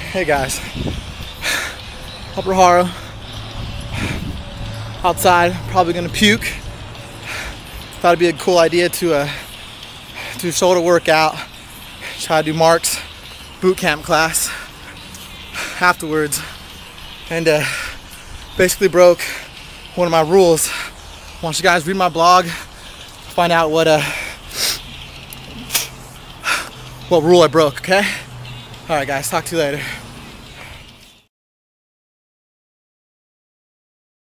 Hey guys, Upper Haro, outside, probably gonna puke. Thought it'd be a cool idea to do a shoulder workout, try to do Mark's boot camp class afterwards, and basically broke one of my rules. I want you guys to read my blog, find out what rule I broke, okay? All right guys, talk to you later.